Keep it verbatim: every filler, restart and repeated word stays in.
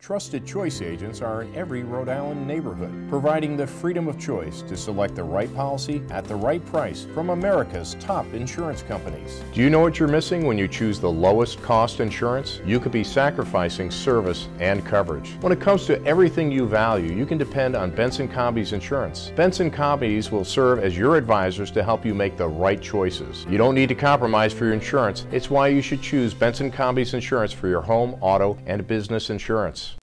Trusted Choice agents are in every Rhode Island neighborhood, providing the freedom of choice to select the right policy at the right price from America's top insurance companies. Do you know what you're missing when you choose the lowest cost insurance? You could be sacrificing service and coverage. When it comes to everything you value, you can depend on Benson Combies Insurance. Benson Combies will serve as your advisors to help you make the right choices. You don't need to compromise for your insurance. It's why you should choose Benson Combies Insurance for your home, auto, and business insurance.